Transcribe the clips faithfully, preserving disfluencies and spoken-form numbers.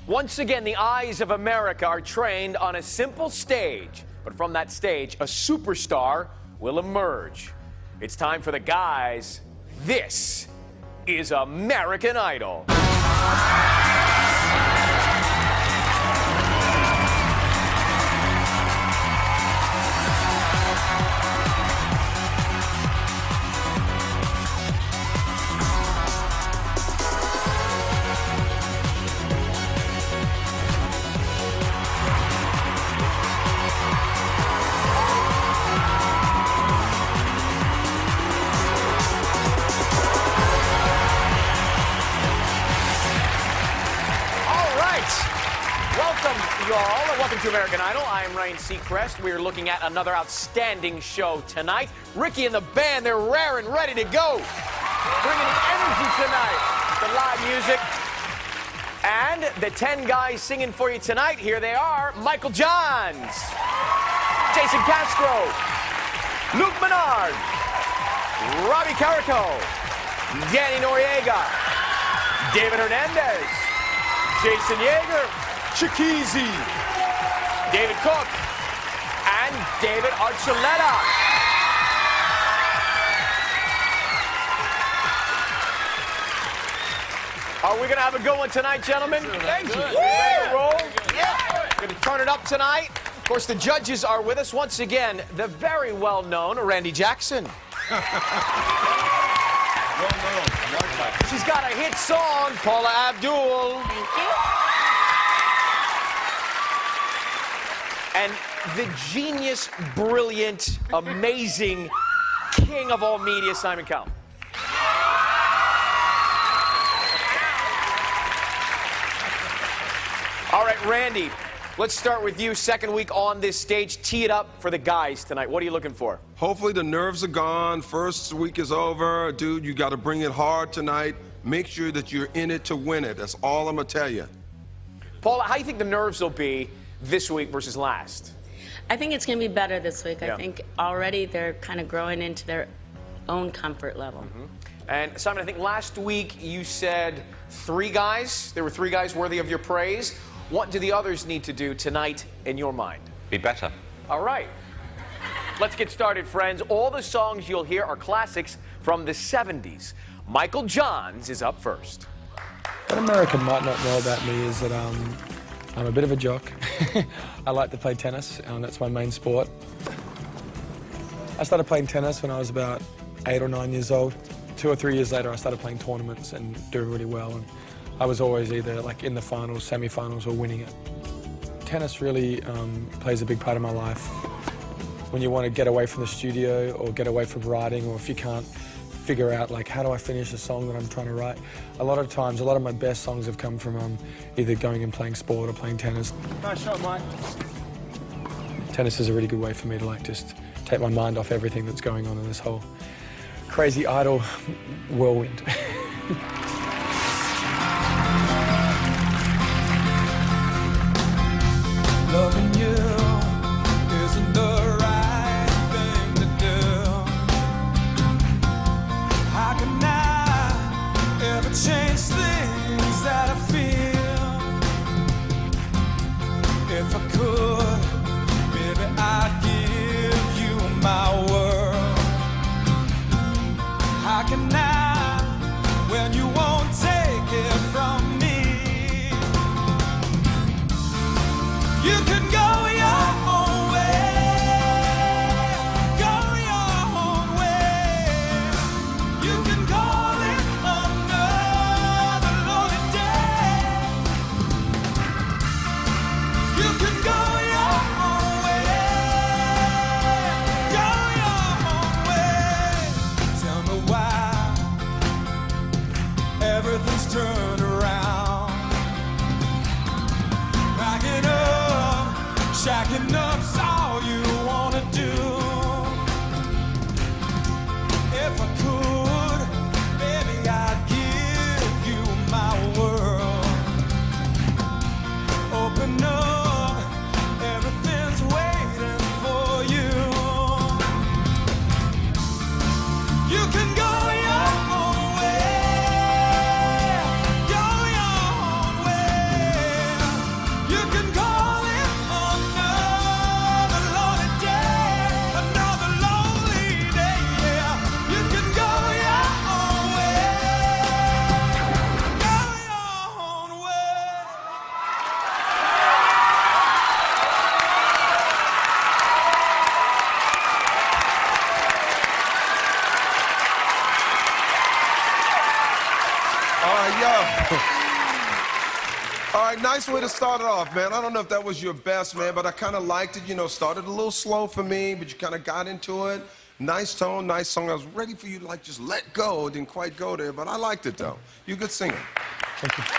Once again, the eyes of America are trained on a simple stage. But from that stage, a superstar will emerge. It's time for the guys. This is American Idol. Welcome, y'all, and welcome to American Idol. I am Ryan Seacrest. We are looking at another outstanding show tonight. Ricky and the band, they're rare and ready to go. Bringing the energy tonight, the live music. And the ten guys singing for you tonight, here they are. Michael Johns, Jason Castro, Luke Menard, Robbie Carico, Danny Noriega, David Hernandez, Jason Yeager, Chiquizi, David Cook, and David Archuleta. Are we going to have a good one tonight, gentlemen? Thank you. Ready to roll? Yeah. Going to turn it up tonight. Of course, the judges are with us once again. The very well-known Randy Jackson. Well known. She's got a hit song, Paula Abdul. Thank you. And the genius, brilliant, amazing king of all media, Simon Cowell. All right, Randy, let's start with you. Second week on this stage. Tee it up for the guys tonight. What are you looking for? Hopefully the nerves are gone. First week is over. Dude, you got to bring it hard tonight. Make sure that you're in it to win it. That's all I'm going to tell you. Paula, how do you think the nerves will be this week versus last? I think it's going to be better this week. Yeah. I think already they're kind of growing into their own comfort level. Mm-hmm. And Simon, I think last week you said three guys. There were three guys worthy of your praise. What do the others need to do tonight in your mind? Be better. All right. Let's get started, friends. All the songs you'll hear are classics from the seventies. Michael Johns is up first. What America might not know about me is that um, I'm a bit of a jock. I like to play tennis, and that's my main sport. I started playing tennis when I was about eight or nine years old. Two or three years later, I started playing tournaments and doing really well. And I was always either like in the finals, semi-finals, or winning it. Tennis really um, plays a big part of my life. When you want to get away from the studio or get away from writing, or if you can't figure out like how do I finish a song that I'm trying to write, a lot of times, a lot of my best songs have come from um, either going and playing sport or playing tennis. Nice shot, Mike. Tennis is a really good way for me to like just take my mind off everything that's going on in this whole crazy idol whirlwind. Loving you isn't the right thing to do. How can I ever change things that I feel? If I could, baby, I'd give you my world. How can I, when you All right, nice way to start it off, man. I don't know if that was your best, man, but I kind of liked it. You know, started a little slow for me, but you kind of got into it. Nice tone, nice song. I was ready for you to, like, just let go. It didn't quite go there, but I liked it, though. You're a good singer. Thank you.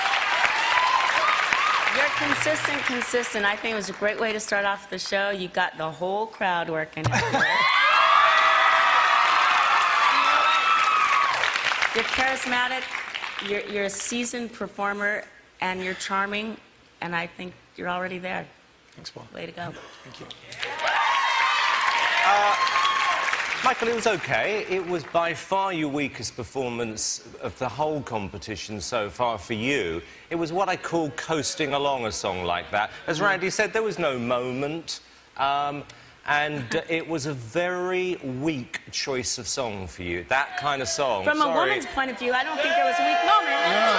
You're consistent, consistent. I think it was a great way to start off the show. You got the whole crowd working. You're charismatic, you're, you're a seasoned performer, and you're charming, and I think you're already there. Thanks, Paul. Way to go. Thank you. Uh, Michael, it was okay. It was by far your weakest performance of the whole competition so far for you. It was what I call coasting along, a song like that. As Randy said, there was no moment. Um, and uh, it was a very weak choice of song for you. That kind of song. From Sorry. a woman's point of view, I don't think there was a weak moment.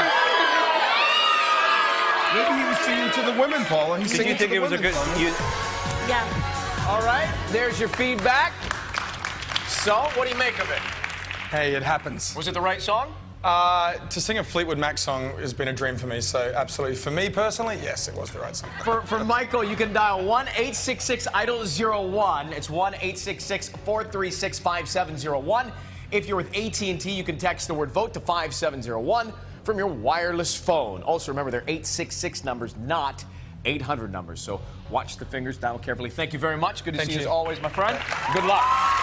Yeah. Maybe he was singing to the women, Paula. He's Did singing you think to the it was a women, good... Paula. You... Yeah. All right, there's your feedback. So, what do you make of it? Hey, it happens. Was it the right song? Uh, to sing a Fleetwood Mac song has been a dream for me, so absolutely. For me personally, yes, it was the right song. For, for Michael, you can dial one eight six six idol zero one. It's one eight six six, four three six, five seven zero one. If you're with A T and T, you can text the word VOTE to five seven zero one from your wireless phone. Also, remember, they're eight six six numbers, not eight hundred numbers. So watch the fingers, dial carefully. Thank you very much. Good to Thank see you you. as always, my friend. Good luck.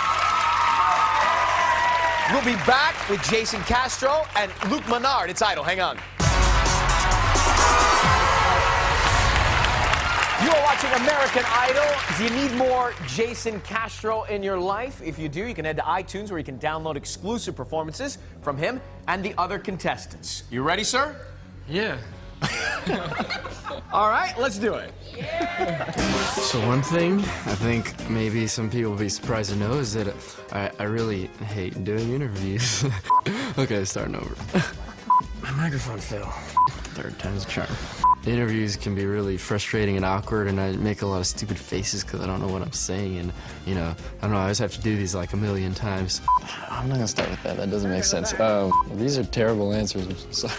We'll be back with Jason Castro and Luke Menard. It's Idol. Hang on. You are watching American Idol. Do you need more Jason Castro in your life? If you do, you can head to iTunes where you can download exclusive performances from him and the other contestants. You ready, sir? Yeah. All right, let's do it. So one thing I think maybe some people will be surprised to know is that I, I really hate doing interviews. Okay, starting over. My microphone fell. Third time's a charm. Interviews can be really frustrating and awkward, and I make a lot of stupid faces because I don't know what I'm saying, and, you know, I don't know, I always have to do these like a million times. I'm not gonna start with that, that doesn't make sense. Um, well, these are terrible answers, I'm sorry.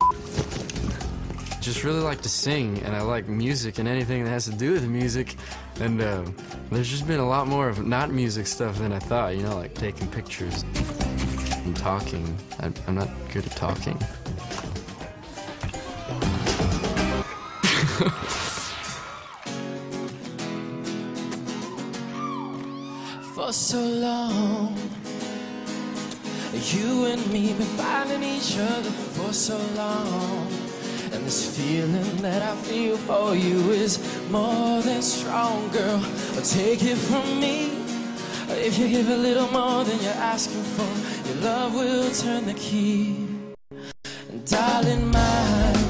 Just really like to sing, and I like music and anything that has to do with music, and uh, there's just been a lot more of not music stuff than I thought, you know, like taking pictures and talking. I, I'm not good at talking. For so long, you and me been finding each other for so long, and this feeling that I feel for you is more than strong, girl. Take it from me, if you give a little more than you're asking for, your love will turn the key. And darling mine,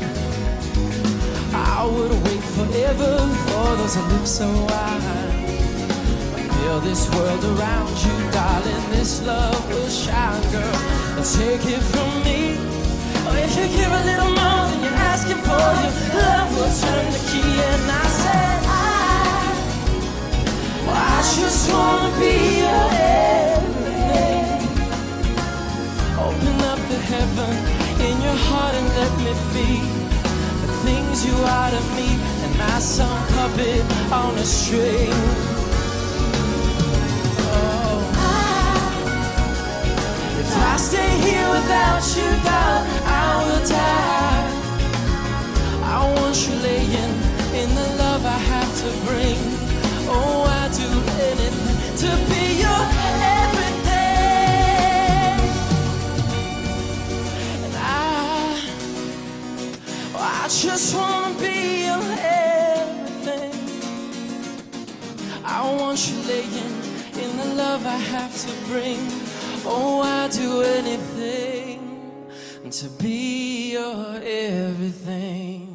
I would wait forever for those lips so wide. Feel this world around you, darling, this love will shine, girl. And take it from me, oh, if you give a little more than you're asking for, your love will turn the key. And I said, I, well, I just wanna be your everything. Open up the heaven in your heart and let me be the things you are to me, and not some puppet on a string. If I stay here without you, darling, I will die. I want you laying in the love I have to bring. Oh, I'd do anything to be your everything. And I, oh, I just want to be your everything. I want you laying in the love I have to bring. Oh, I'd do anything to be your everything.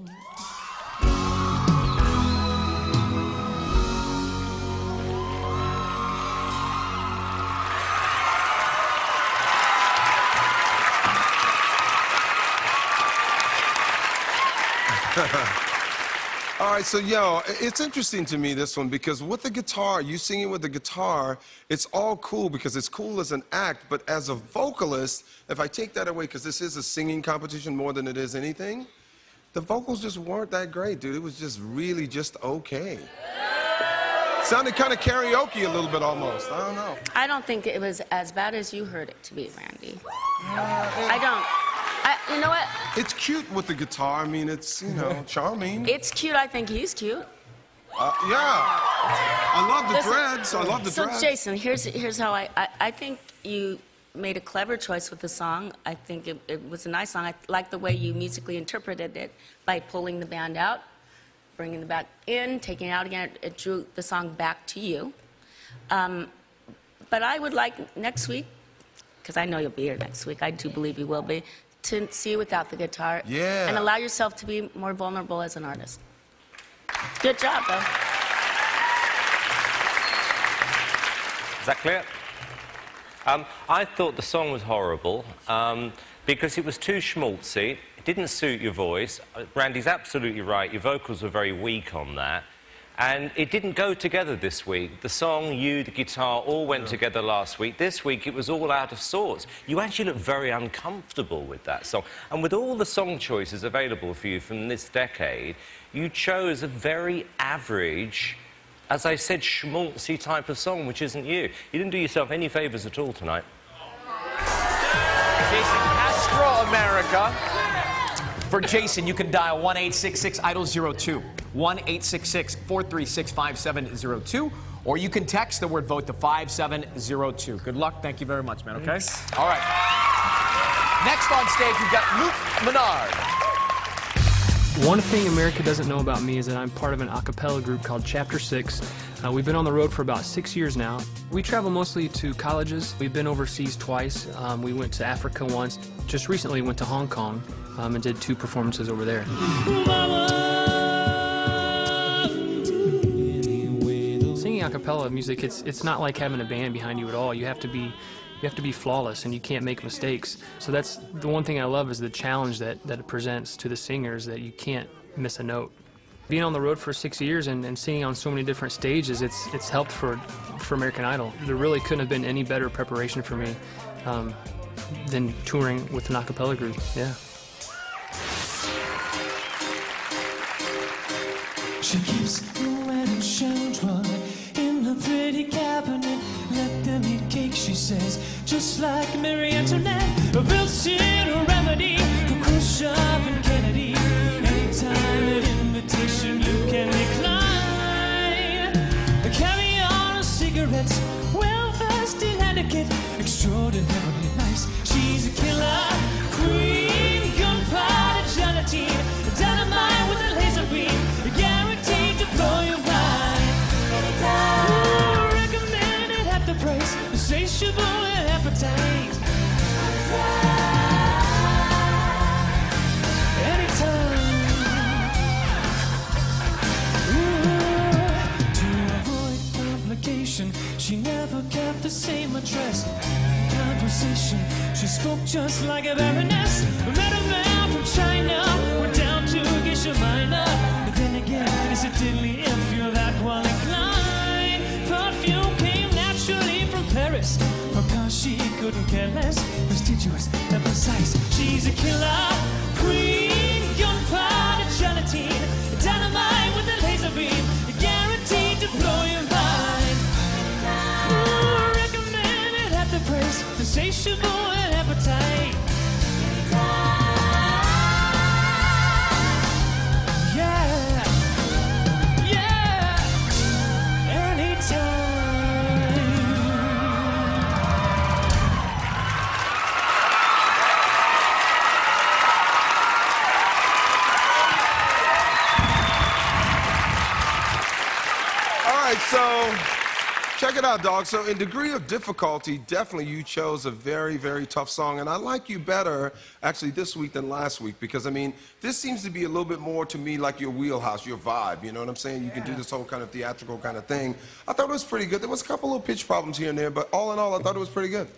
All right, so yo, it's interesting to me, this one, because with the guitar, you singing with the guitar, it's all cool because it's cool as an act, but as a vocalist, if I take that away, because this is a singing competition more than it is anything, the vocals just weren't that great, dude. It was just really just okay. Sounded kind of karaoke a little bit almost. I don't know. I don't think it was as bad as you heard it to be, Randy. Uh, I don't. I, you know what? It's cute with the guitar. I mean, it's, you know, charming. It's cute. I think he's cute. Uh, yeah. I love the Listen, dreads. I love the so dreads. Jason, here's here's how I, I I think you made a clever choice with the song. I think it, it was a nice song. I like the way you musically interpreted it by pulling the band out, bringing the back in, taking it out again. It, it drew the song back to you. Um, but I would like next week, because I know you'll be here next week. I do believe you will be, to see you without the guitar. Yeah. And allow yourself to be more vulnerable as an artist. Good job, though. Is that clear? Um, I thought the song was horrible um, because it was too schmaltzy. It didn't suit your voice. Uh, Randy's absolutely right. Your vocals were very weak on that. And it didn't go together this week. The song, you, the guitar, all went together last week. This week, it was all out of sorts. You actually look very uncomfortable with that song. And with all the song choices available for you from this decade, you chose a very average, as I said, schmaltzy type of song, which isn't you. You didn't do yourself any favours at all tonight. Jason Castro, America. For Jason, you can dial one eight six six idol zero two, one eight six six, four three six, five seven zero two, or you can text the word vote to five seven zero two. Good luck. Thank you very much, man, okay? Thanks. All right. Next on stage, we've got Luke Menard. One thing America doesn't know about me is that I'm part of an a cappella group called Chapter Six. Uh, we've been on the road for about six years now. We travel mostly to colleges. We've been overseas twice. Um, we went to Africa once. Just recently went to Hong Kong um, and did two performances over there. Singing a cappella music, it's, it's not like having a band behind you at all. You have to be You have to be flawless, and you can't make mistakes. So that's the one thing I love is the challenge that, that it presents to the singers, that you can't miss a note. Being on the road for six years and, and singing on so many different stages, it's, it's helped for, for American Idol. There really couldn't have been any better preparation for me um, than touring with an a cappella group, yeah. She keeps the wedding chandelier in her pretty cabinet. Let them eat cake, she says, just like Marie Antoinette. A built-in remedy for Khrushchev and Kennedy. Anytime an invitation you can decline. A caviar and cigarettes, well-versed in etiquette, extraordinarily nice. She's a killer queen, gunpowder gelatine, dynamite with a laser beam, guaranteed to blow your mind. Ooh, recommended at the price, insatiable appetite. Anytime. Ooh, to avoid complication, she never kept the same address. Conversation, she spoke just like a baroness. Met a man from China, we're down to Geisha Minor. But then again, is it diddly if you're that well inclined? Perfume came naturally from Paris, because she couldn't care less. Prestigious and precise, she's a killer queen, gunpowder gelatine, dynamite with a laser beam, guaranteed to blow your mind. Ooh, recommended at the price, insatiable and appetite. Yeah, yeah, anytime. All right, so check it out, dog. So in degree of difficulty, definitely you chose a very, very tough song. And I like you better, actually, this week than last week. Because, I mean, this seems to be a little bit more, to me, like your wheelhouse, your vibe. You know what I'm saying? You can do this whole kind of theatrical kind of thing. I thought it was pretty good. There was a couple little pitch problems here and there, but all in all, I thought it was pretty good.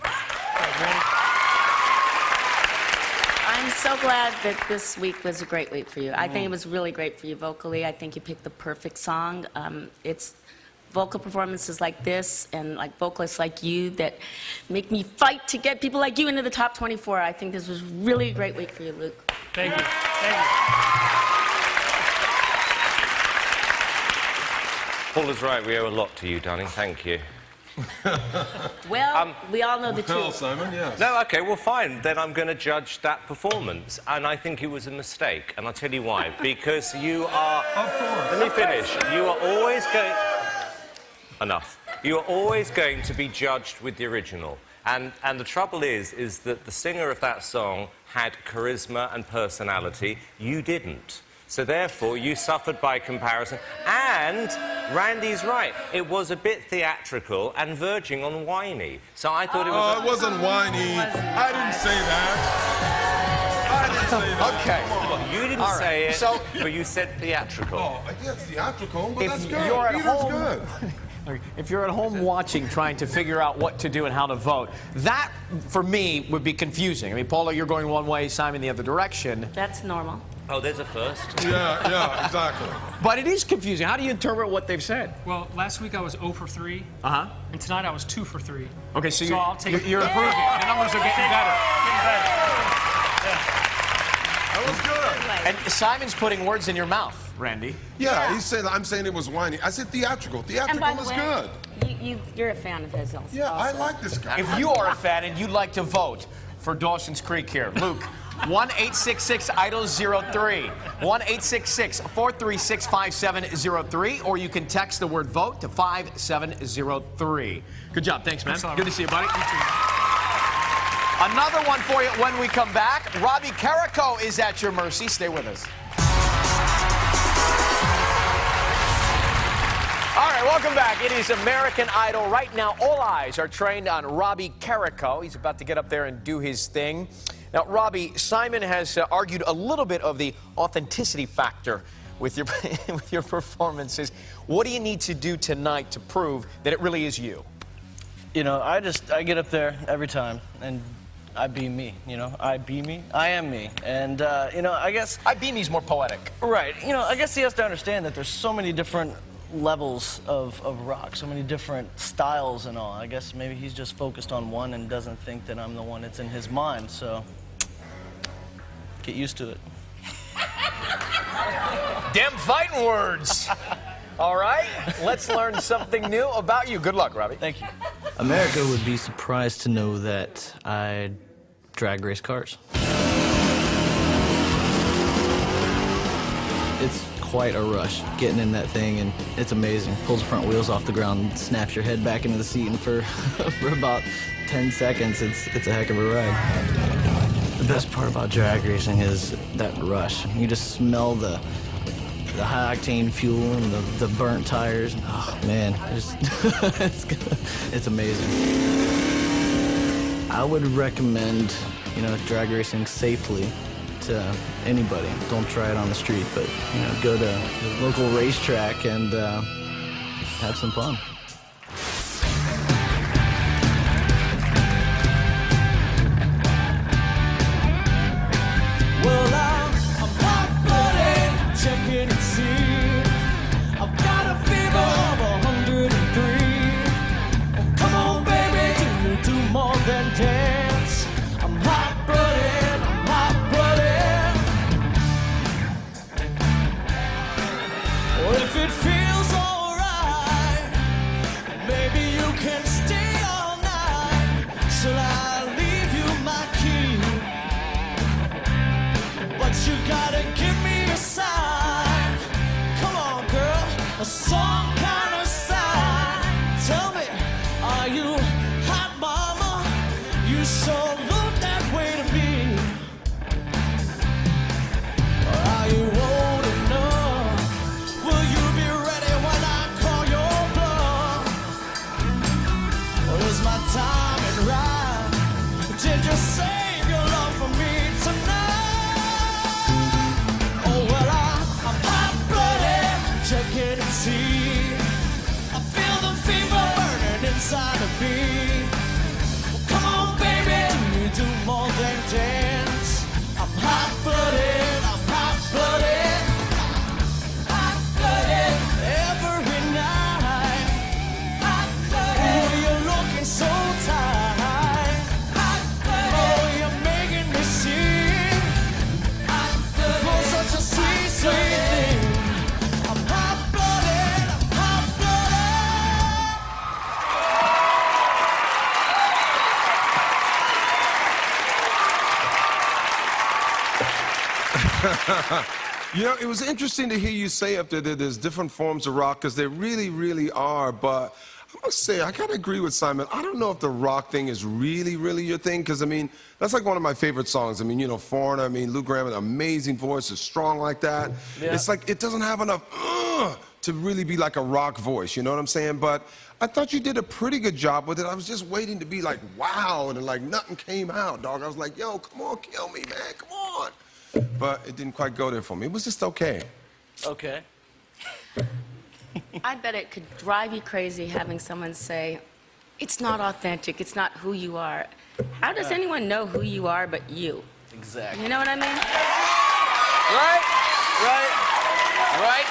I'm so glad that this week was a great week for you. I think it was really great for you vocally. I think you picked the perfect song. Um, it's vocal performances like this and like vocalists like you that make me fight to get people like you into the top twenty-four. I think this was really a great week for you, Luke. Thank you. Thank you. Paul is right. We owe a lot to you, darling. Thank you. Well, Um, we all know the Tell truth. Simon, yes. No, okay, well, fine. Then I'm going to judge that performance. And I think it was a mistake. And I'll tell you why. Because you are... Of course. Let me finish. You are always going... Enough. You are always going to be judged with the original. And, and the trouble is, is that the singer of that song had charisma and personality. You didn't. So therefore, you suffered by comparison. And Randy's right. It was a bit theatrical and verging on whiny. So I thought it was... Oh, it wasn't whiny. I didn't say that. I didn't say that. Okay. Well, you didn't All right, say it, so- but you said theatrical. Oh, yes, theatrical, but If that's good. you're at Peter's home- good. If you're at home watching, trying to figure out what to do and how to vote, that, for me, would be confusing. I mean, Paula, you're going one way, Simon the other direction. That's normal. Oh, there's a first. Yeah, yeah, exactly. But it is confusing. How do you interpret what they've said? Well, last week I was zero for three, Uh-huh. and tonight I was two for three. Okay, so, So you're, I'll take you're, it. you're improving. The numbers are getting better. That was good. And Simon's putting words in your mouth, Randy. Yeah, Yeah. he said, I'm saying it was whiny. I said theatrical. And Theatrical by the is way, good. you, you, you're a fan of his also. Yeah, I like this guy. If you are a fan and you'd like to vote for Dawson's Creek here, Luke, one eight six six idol zero three, one eight six six, four three six, five seven zero three, or you can text the word vote to five seven zero three. Good job. Thanks, man. Thanks a lot, Good to see you, buddy. Another one for you when we come back. Robbie Carrico is at your mercy. Stay with us. All right, welcome back. It is American Idol. Right now, all eyes are trained on Robbie Carrico. He's about to get up there and do his thing. Now, Robbie, Simon has uh, argued a little bit of the authenticity factor with your, with your performances. What do you need to do tonight to prove that it really is you? You know, I just, I get up there every time, and I be me, you know? I be me, I am me. And, uh, you know, I guess... I be me's more poetic. Right. You know, I guess he has to understand that there's so many different levels of, of rock, so many different styles and all. I guess maybe he's just focused on one and doesn't think that I'm the one that's in his mind, so get used to it. Damn fighting words. All right, let's learn something new about you. Good luck, Robbie. Thank you. America would be surprised to know that I drag race cars. It's quite a rush getting in that thing, and it's amazing. Pulls the front wheels off the ground, snaps your head back into the seat, and for, for about ten seconds, it's, it's a heck of a ride. The best part about drag racing is that rush. You just smell the the high-octane fuel and the, the burnt tires. Oh, man, it's, it's, it's amazing. I would recommend, you know, drag racing safely to anybody. Don't try it on the street, but, you know, go to the local racetrack and uh, have some fun. Well, I'm, I'm hot-blooded, check it and see. I've got a fever of a hundred and three. Oh, come on, baby, do you do more than dance? I'm hot-blooded, I'm hot-blooded. Well, if it feels alright, You know, it was interesting to hear you say up there that there's different forms of rock, because there really, really are. But I must say, I gotta agree with Simon. I don't know if the rock thing is really, really your thing, because I mean, that's like one of my favorite songs. I mean, you know, Foreigner. I mean, Lou Gramm, an amazing voice, is strong like that. Yeah. It's like it doesn't have enough uh, to really be like a rock voice. You know what I'm saying? But I thought you did a pretty good job with it. I was just waiting to be like, wow, and like nothing came out, dog. I was like, yo, come on, kill me, man, come on. But it didn't quite go there for me. It was just okay. Okay. I bet it could drive you crazy having someone say, it's not authentic, it's not who you are. How does yeah. anyone know who you are but you? Exactly. You know what I mean? Right? Right?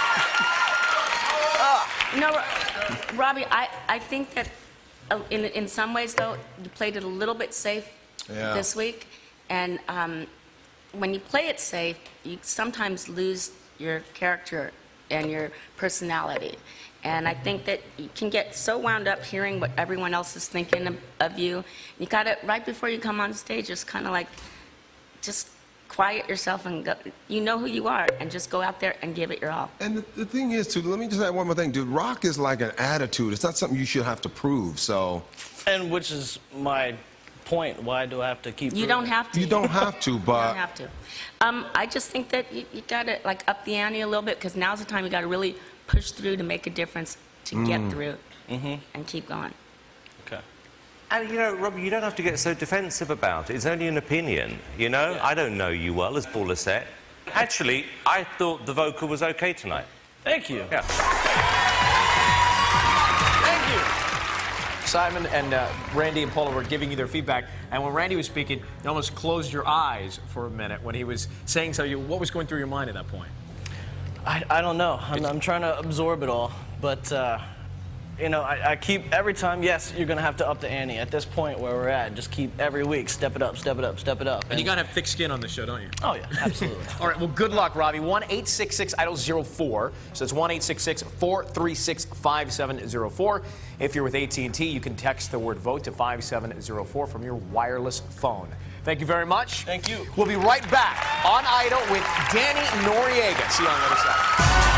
Right? You know, Robbie, I, I think that uh, in, in some ways, though, you played it a little bit safe yeah. this week. And um, when you play it safe, you sometimes lose your character and your personality. And I think that you can get so wound up hearing what everyone else is thinking of, of you. You gotta, right before you come on stage, just kind of like, just quiet yourself and go, you know who you are, and just go out there and give it your all. And the, the thing is, too, let me just add one more thing, dude. Rock is like an attitude. It's not something you should have to prove, so. And which is my point. Why do I have to keep You don't have to. You don't have to, but. You don't have to. Um, I just think that you, you gotta like up the ante a little bit, because now's the time you gotta really push through to make a difference, to mm. get through, mm-hmm. and keep going. Okay. And, you know, Robbie, you don't have to get so defensive about it. It's only an opinion, you know? Yeah. I don't know you well, as Paula said. Actually, I thought the vocal was okay tonight. Thank you. Yeah. Thank you. Simon and uh, Randy and Paula were giving you their feedback, and when Randy was speaking, you almost closed your eyes for a minute when he was saying so. You, what was going through your mind at that point? I, I don't know. I'm, I'm trying to absorb it all, but, uh, you know, I, I keep, every time, yes, you're going to have to up the ante. At this point where we're at, just keep every week, step it up, step it up, step it up. And, and you got to have thick skin on this show, don't you? Oh, yeah, absolutely. All right, well, good luck, Robbie. one eight six six idol zero four. So it's one eight six six, four three six, five seven zero four. If you're with A T and T, you can text the word VOTE to five seven zero four from your wireless phone. Thank you very much. Thank you. We'll be right back on Idol with Danny Noriega. See you on the other side.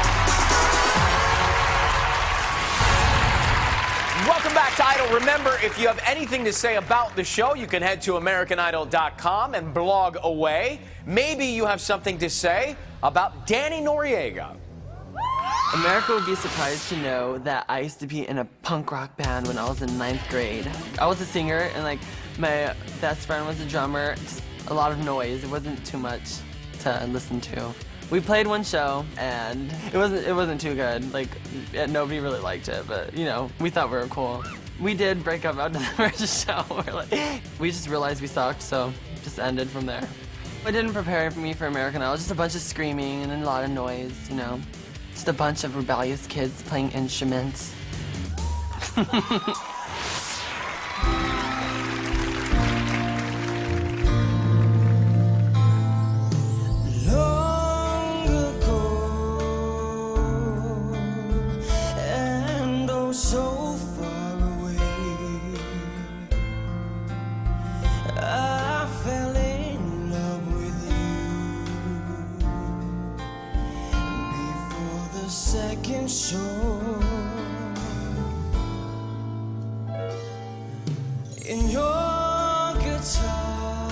Welcome back to Idol. Remember, if you have anything to say about the show, you can head to American Idol dot com and blog away. Maybe you have something to say about Danny Noriega. America would be surprised to know that I used to be in a punk rock band when I was in ninth grade. I was a singer, and like my best friend was a drummer. Just a lot of noise. It wasn't too much to listen to. We played one show, and it wasn't it wasn't too good. Like, nobody really liked it, but you know, we thought we were cool. We did break up after the first show. We're like, we just realized we sucked, so just ended from there. It didn't prepare me for American Idol. Just a bunch of screaming and a lot of noise, you know. Just a bunch of rebellious kids playing instruments. Second show in your guitar,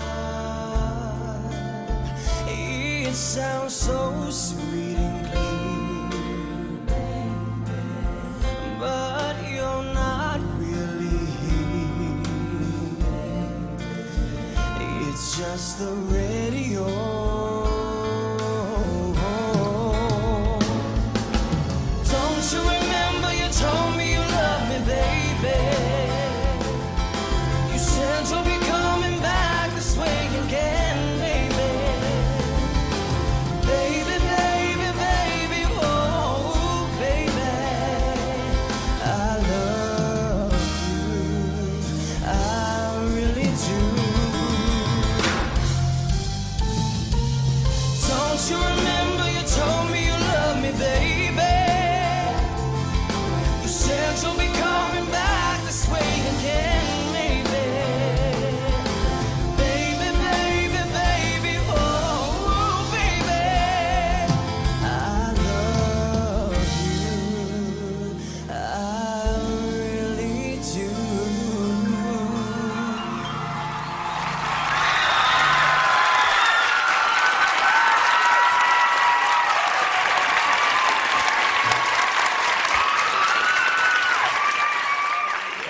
it sounds so sweet and clean, but you're not really here. It's just the radio.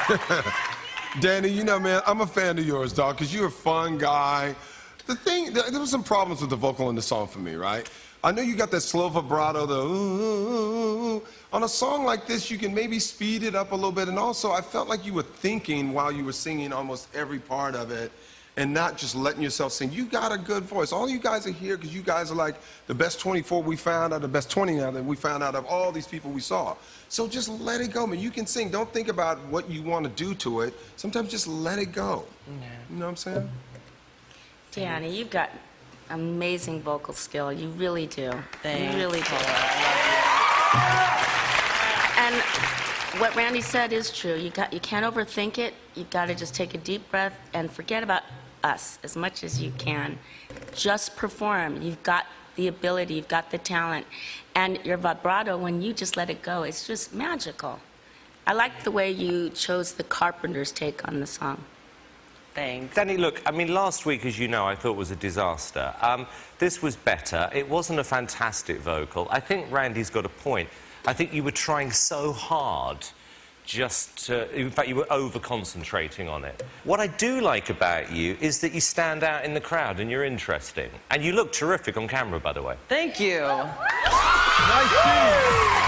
Danny, you know, man, I'm a fan of yours, dog, because you're a fun guy. The thing, there, there was some problems with the vocal in the song for me, right? I know you got that slow vibrato, the ooh, ooh, ooh. On a song like this, you can maybe speed it up a little bit, and also I felt like you were thinking while you were singing almost every part of it, and not just letting yourself sing. You got a good voice. All you guys are here because you guys are like the best twenty-four we found out, the best twenty out that we found out of all these people we saw. So just let it go, man. You can sing. Don't think about what you want to do to it. Sometimes just let it go. Yeah. You know what I'm saying? Danny, you've got amazing vocal skill. You really do. Thanks. You really do. Oh, I And what Randy said is true. You got, you can't overthink it. You got to just take a deep breath and forget about us as much as you can. Just perform. You've got the ability. You've got the talent. And your vibrato, when you just let it go, it's just magical. I like the way you chose the Carpenters' take on the song. Thanks. Danny, look, I mean, last week, as you know, I thought was a disaster. Um, this was better. It wasn't a fantastic vocal. I think Randy's got a point. I think you were trying so hard just to... In fact, you were over-concentrating on it. What I do like about you is that you stand out in the crowd and you're interesting. And you look terrific on camera, by the way. Thank you. Nice team.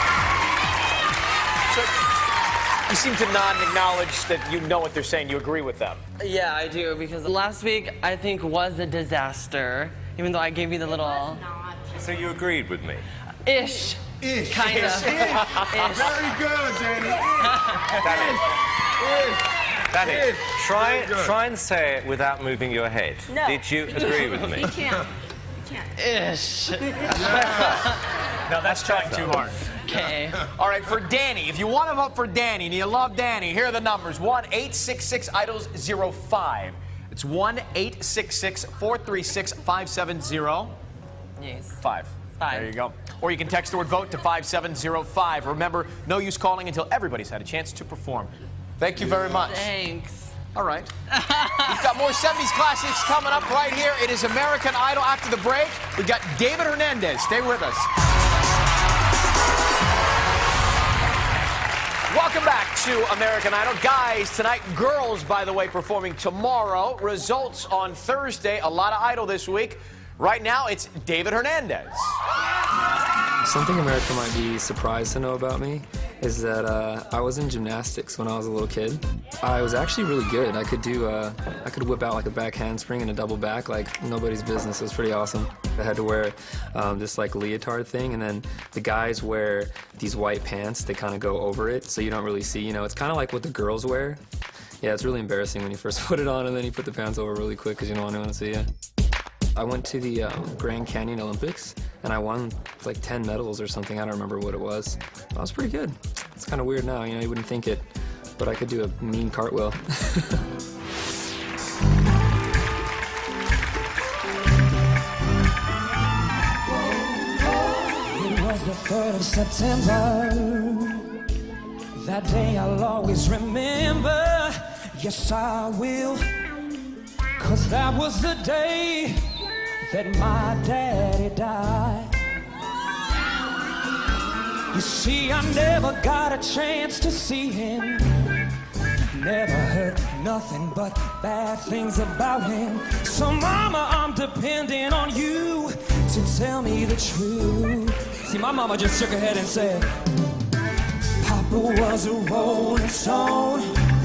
You seem to nod and acknowledge that you know what they're saying. You agree with them. Yeah, I do, because last week, I think, was a disaster, even though I gave you the little... So you agreed with me? Ish. Ish. Kind of. Ish. Ish. Very good, Danny. Ish. Danny, Ish. try, Very good. try and say it without moving your head. No. Did you agree with me? You can't. You can't. Ish. No, that's trying too hard. Okay. All right, for Danny, if you want to vote for Danny and you love Danny, here are the numbers. one eight six six idols zero five. It's one eight six six, four three six, five seven zero Yes. five. Five. There you go. Or you can text the word vote to five seven zero five. Remember, no use calling until everybody's had a chance to perform. Thank you very much. Thanks. All right. We've got more seventies classics coming up right here. It is American Idol. After the break, we've got David Hernandez. Stay with us. Welcome back to American Idol. Guys, tonight, girls, by the way, performing tomorrow. Results on Thursday. A lot of Idol this week. Right now, it's David Hernandez. Something America might be surprised to know about me is that uh, I was in gymnastics when I was a little kid. I was actually really good. I could do, uh, I could whip out like a back handspring and a double back like nobody's business. It was pretty awesome. I had to wear um, this like leotard thing, and then the guys wear these white pants. They kind of go over it, so you don't really see. You know, it's kind of like what the girls wear. Yeah, it's really embarrassing when you first put it on and then you put the pants over really quick because you don't want anyone to see you. I went to the um, Grand Canyon Olympics, and I won like ten medals or something. I don't remember what it was. I was pretty good. It's kind of weird now, you know, you wouldn't think it, but I could do a mean cartwheel. It was the third of September. That day I'll always remember. Yes, I will. 'Cause that was the day that my daddy died. You see, I never got a chance to see him. Never heard nothing but bad things about him. So, Mama, I'm depending on you to tell me the truth. See, my mama just shook her head and said, Papa was a rolling stone.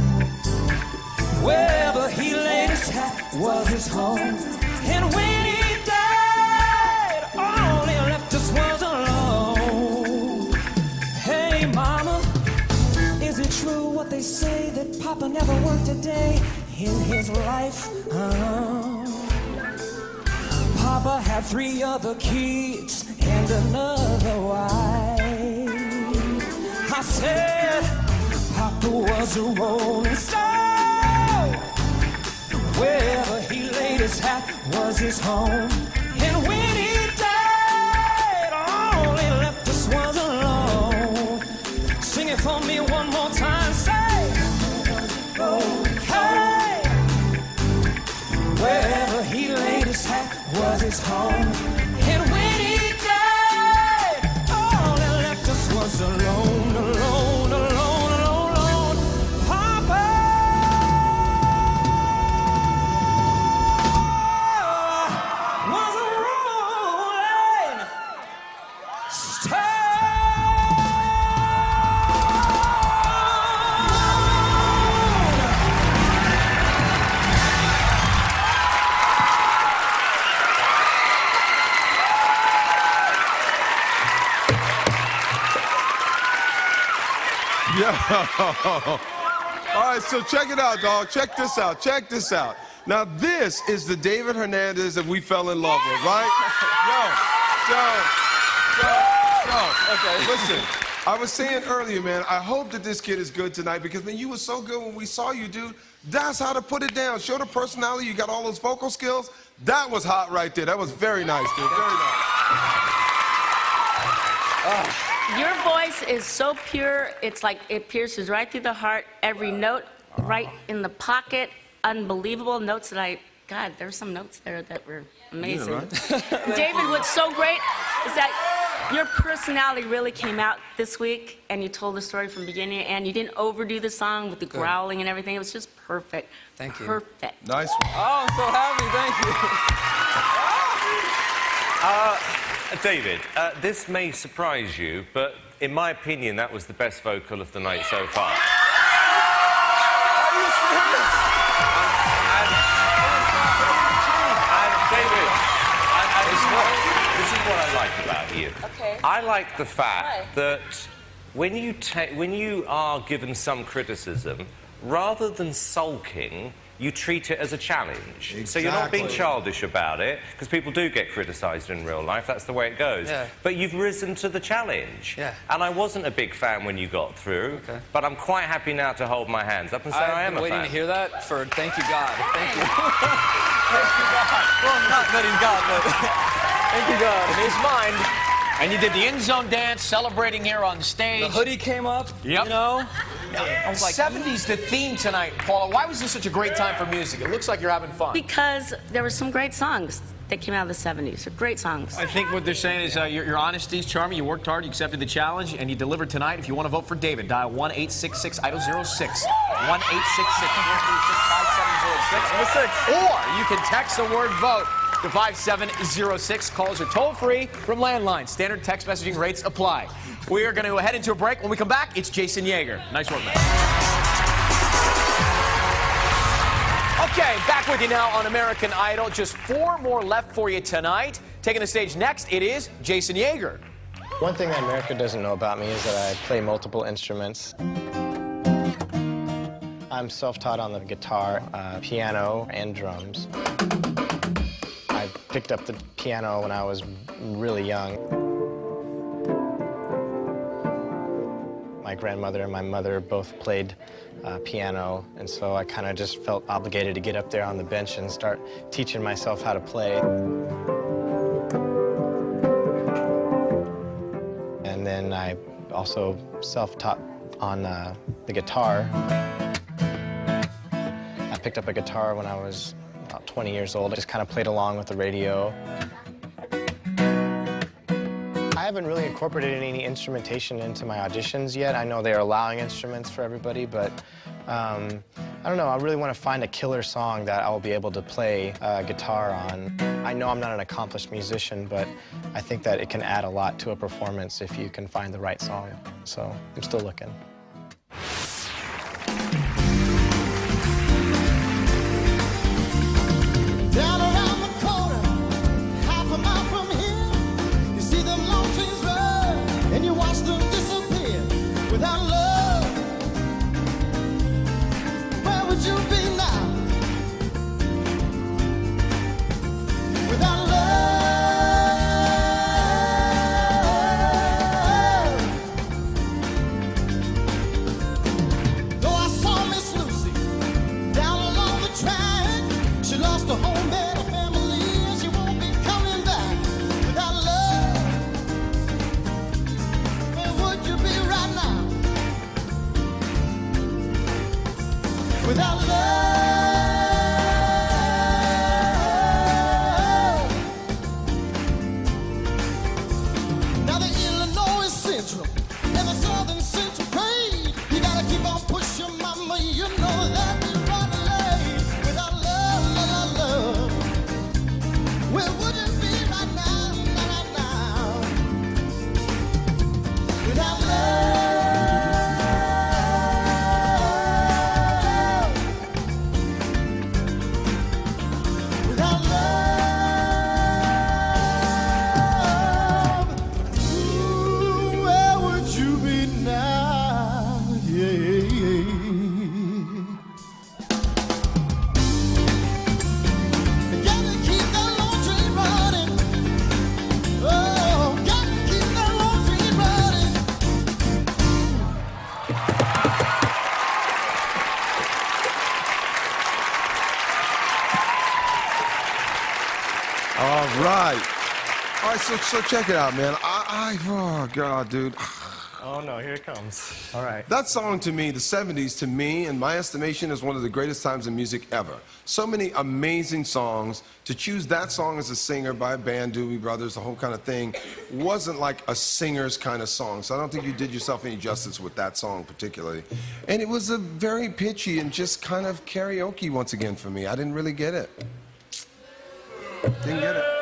Wherever he laid his hat was his home. And when he died, all he left us was alone. Hey, Mama, is it true what they say that Papa never worked a day in his life? Uh, Papa had three other kids and another wife. I said, Papa was a rolling stone. Wherever he laid his hat was his home. And when he died, all he left us was alone. Sing it for me one more time, say, hey. Wherever he laid his hat was his home. And when he died, all he left us was alone, alone, alone, alone, alone. Yeah. All right, so check it out, dog. Check this out. Check this out. Now, this is the David Hernandez that we fell in love with, right? Yo, yo, yo, yo. Okay, listen. I was saying earlier, man, I hope that this kid is good tonight because, man, you were so good when we saw you, dude. That's how to put it down. Show the personality. You got all those vocal skills. That was hot right there. That was very nice, dude. Very nice. Oh. Your voice is so pure. It's like it pierces right through the heart. Every note right in the pocket. Unbelievable notes that I, God, there's some notes there that were amazing. Yeah, right? David, what's so great is that your personality really came out this week, and you told the story from beginning to end. You didn't overdo the song with the Good. growling and everything. It was just perfect. Thank you. Perfect. Nice one. Oh, I'm so happy. uh, David, uh, this may surprise you, but in my opinion, that was the best vocal of the night so far. Are you serious? And, and David, I, I, this, is what, this is what I like about you. Okay. I like the fact Why? that when you ta when you are given some criticism, rather than sulking, you treat it as a challenge. Exactly. So you're not being childish about it, because people do get criticised in real life, that's the way it goes. Yeah. But you've risen to the challenge. Yeah. And I wasn't a big fan when you got through, okay. but I'm quite happy now to hold my hands up and say I I've am been a waiting fan. to hear that for thank you, God. Thank you. Thank you, God. Well, not letting God, but thank you, God. In his mind. And you did the end zone dance, celebrating here on stage. The hoodie came up, yep. you know? I was like, seventies, the theme tonight, Paula. Why was this such a great time for music? It looks like you're having fun. Because there were some great songs that came out of the seventies. They're great songs. I think what they're saying is uh, your, your honesty is charming. You worked hard, you accepted the challenge, and you delivered tonight. If you want to vote for David, dial one eight six six idol zero six. one eight six six, four three six, five seven zero six. Or you can text the word VOTE to five seven zero six. Calls are toll-free from landline. Standard text messaging rates apply. We are going to head into a break. When we come back, it's Jason Yeager. Nice work, man. Okay, back with you now on American Idol. Just four more left for you tonight. Taking the stage next, it is Jason Yeager. One thing that America doesn't know about me is that I play multiple instruments. I'm self-taught on the guitar, uh, piano, and drums. I picked up the piano when I was really young. My grandmother and my mother both played uh, piano, and so I kind of just felt obligated to get up there on the bench and start teaching myself how to play. And then I also self-taught on uh, the guitar. I picked up a guitar when I was about twenty years old. I just kind of played along with the radio. I haven't really incorporated any instrumentation into my auditions yet. I know they're allowing instruments for everybody, but um, I don't know. I really want to find a killer song that I'll be able to play uh, guitar on. I know I'm not an accomplished musician, but I think that it can add a lot to a performance if you can find the right song. So I'm still looking. Down around the corner, half a mile from here, you see them long trees run, and you watch them disappear without love. Where would you be now? Without love. Though I saw Miss Lucy down along the track, she lost her home and her family, and she won't be coming back without love. Where would you be right now? Without love. Now the Illinois Central and the Southern Central grade, you gotta keep on pushing, mama, you know that we run late. Without love, love, love, where would it be right now, right now? Without love. right. All right, so, so check it out, man. I, I, oh, God, dude. Oh, no, here it comes. All right. That song to me, the seventies, to me, in my estimation, is one of the greatest times in music ever. So many amazing songs. To choose that song as a singer by a band, Doobie Brothers, the whole kind of thing, wasn't like a singer's kind of song. So I don't think you did yourself any justice with that song particularly. And it was a very pitchy and just kind of karaoke once again for me. I didn't really get it. Didn't get it.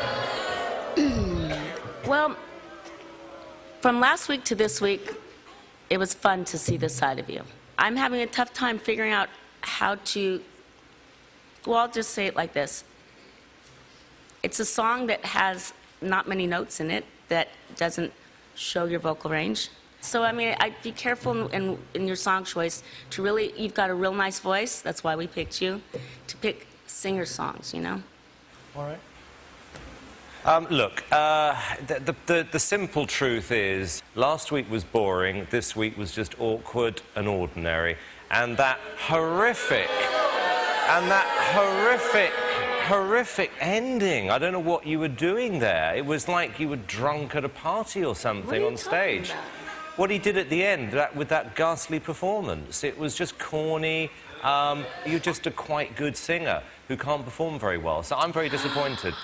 Well, from last week to this week, it was fun to see this side of you. I'm having a tough time figuring out how to, well, I'll just say it like this. It's a song that has not many notes in it, that doesn't show your vocal range. So, I mean, I'd be careful in, in your song choice to really, you've got a real nice voice, that's why we picked you, to pick singer songs, you know? All right. Um, look, uh, the, the, the simple truth is, last week was boring, this week was just awkward and ordinary. And that horrific, and that horrific, horrific ending, I don't know what you were doing there. It was like you were drunk at a party or something on stage. What he did at the end, that, with that ghastly performance, it was just corny. Um, you're just a quite good singer who can't perform very well, so I'm very disappointed.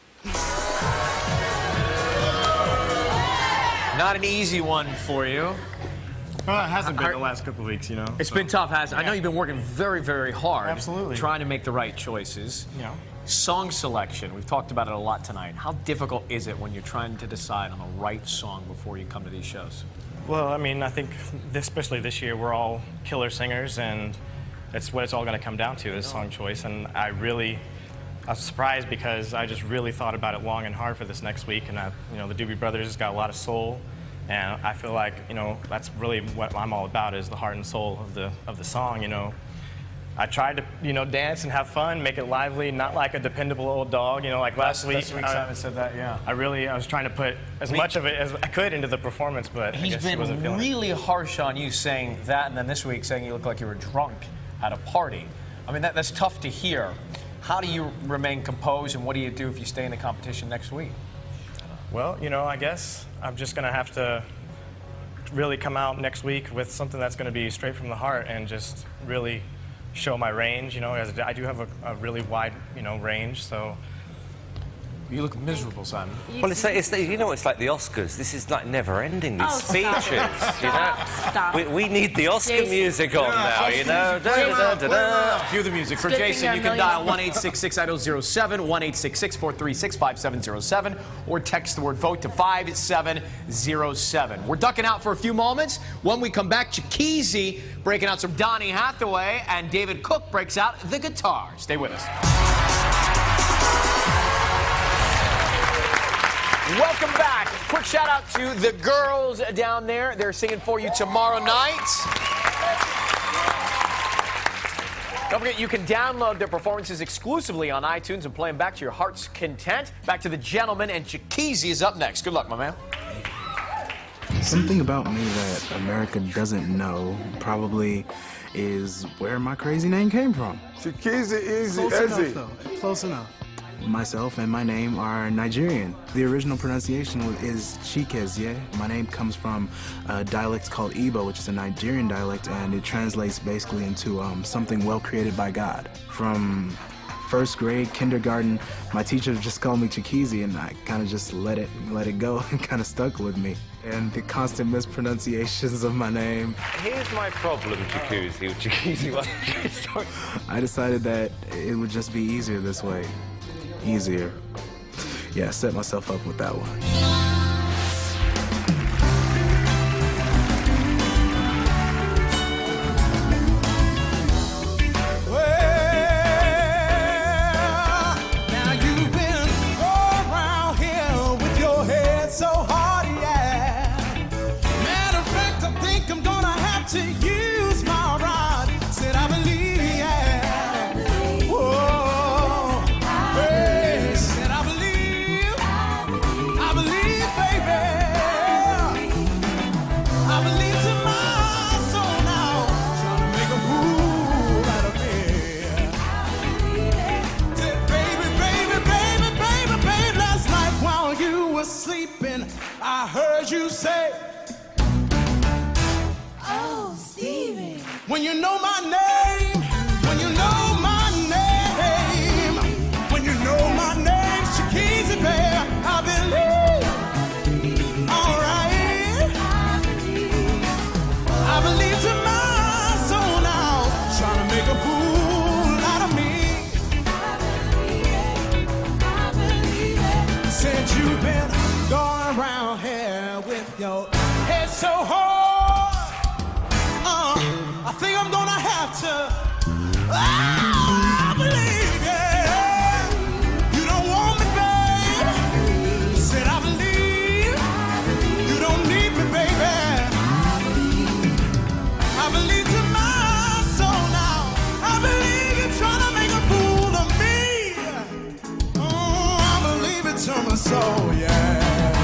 Not an easy one for you. Well, it hasn't been the last couple of weeks, you know. It's so. been tough, hasn't it? Yeah. I know you've been working very, very hard. Absolutely. Trying to make the right choices. Yeah. Song selection, we've talked about it a lot tonight. How difficult is it when you're trying to decide on the right song before you come to these shows? Well, I mean, I think, this, especially this year, we're all killer singers, and that's what it's all going to come down to is song choice. And I really, I was surprised because I just really thought about it long and hard for this next week. And I, you know, the Doobie Brothers has got a lot of soul, and I feel like, you know, that's really what I'm all about, is the heart and soul of the of the song. You know, I tried to, you know, dance and have fun, make it lively, not like a dependable old dog. You know, like last, last week. Last week, Simon said that. Yeah. I really, I was trying to put as I mean, much of it as I could into the performance, but he's I guess been it wasn't feeling really it. harsh on you saying that, and then this week saying you look like you were drunk at a party. I mean, that, that's tough to hear. How do you remain composed, and what do you do if you stay in the competition next week? Well, you know, I guess I'm just going to have to really come out next week with something that's going to be straight from the heart and just really show my range. You know, as I do have a, a really wide, you know, range, so. You look miserable, Simon. Well, it's like, it's like, you know, it's like the Oscars. This is like never-ending, these Oh, speeches, stop. you know? Stop. We, we need the Oscar Jason. music on Yeah, now, you know? Da, da, da, da, da. Cue the music. For Good thing Jason, there are you can millions. dial one eight six six, I D O zero seven, one eight six six, four three six, five seven zero seven, or text the word VOTE to five seven zero seven. We're ducking out for a few moments. When we come back, Chiqueezy breaking out some Donny Hathaway, and David Cook breaks out the guitar. Stay with us. Welcome back. Quick shout out to the girls down there. They're singing for you tomorrow night. Don't forget, you can download their performances exclusively on iTunes and play them back to your heart's content. Back to the gentleman, and Chiqueezy is up next. Good luck, my man. Something about me that America doesn't know probably is where my crazy name came from. Chiqueezy, easy, Close easy. enough, though. Close enough. Myself and my name are Nigerian. The original pronunciation is Chikezie. My name comes from a dialect called Igbo, which is a Nigerian dialect, and it translates basically into um, something well created by God. From first grade, kindergarten, my teacher just called me Chiqueezy, and I kind of just let it let it go and kind of stuck with me. And the constant mispronunciations of my name. Here's my problem, Chiqueezy, with Chiqueezy. I decided that it would just be easier this way. Easier. Yeah, I set myself up with that one. I believe I heard you say, oh, Stevie. When you know my name, when you know my name, when you know my name, Shakeezy, babe, I believe. All right. I believe to my soul now, trying to make a fool out of me. Since you've been going around here with your head so hard, uh, I think I'm gonna have to. I believe, yeah. You don't want me, babe. Said I believe. You don't need me, baby. I believe to my soul now. I believe you're trying to make a fool of me. Oh, I believe it to my soul, yeah.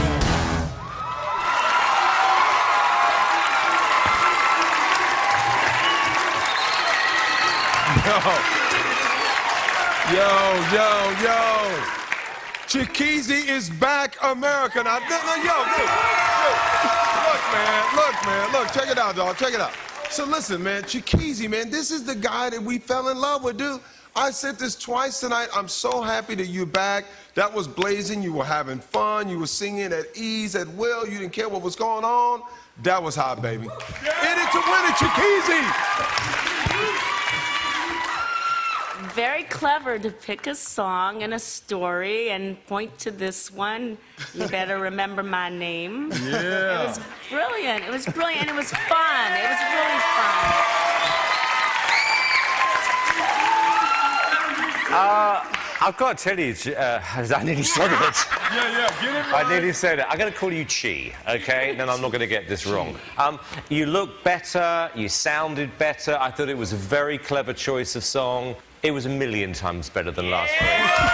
Yo, yo, yo. Shakeezy is back, America. Now, no, yo, dude, dude. Look, man, look, man, look, check it out, dog, check it out. So listen, man, Shakeezy, man, this is the guy that we fell in love with, dude. I said this twice tonight. I'm so happy that you're back. That was blazing. You were having fun. You were singing at ease, at will. You didn't care what was going on. That was hot, baby. In it to win it, Shakeezy. Very clever to pick a song and a story and point to this one. You better remember my name. Yeah. It was brilliant. It was brilliant, and it was fun. It was really fun. Uh, I've got to tell you, uh, I nearly said it. Yeah, yeah, get it right. I nearly said it. I'm going to call you Chi, okay? Then I'm not going to get this wrong. Um, you look better. You sounded better. I thought it was a very clever choice of song. It was a million times better than last week.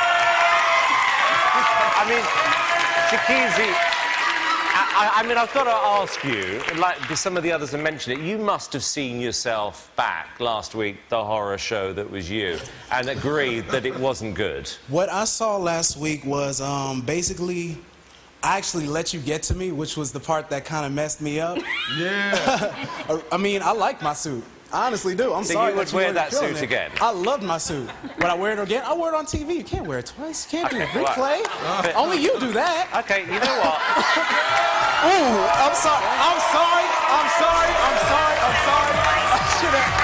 I mean, Shakeezy, I, I mean, I've got to ask you, like some of the others have mentioned it, you must have seen yourself back last week, the horror show that was you, and agreed that it wasn't good. What I saw last week was um, basically, I actually let you get to me, which was the part that kind of messed me up. Yeah. I mean, I like my suit. I honestly do. I'm so sorry you would that you wear weren't that feeling suit it. again? I loved my suit. Would I wear it again? I wear it on T V. You can't wear it twice. You can't do Okay, it. Replay. But- Only you do that. Okay, you know what? Ooh, I'm sorry. I'm sorry. I'm sorry. I'm sorry. I'm sorry. I should have.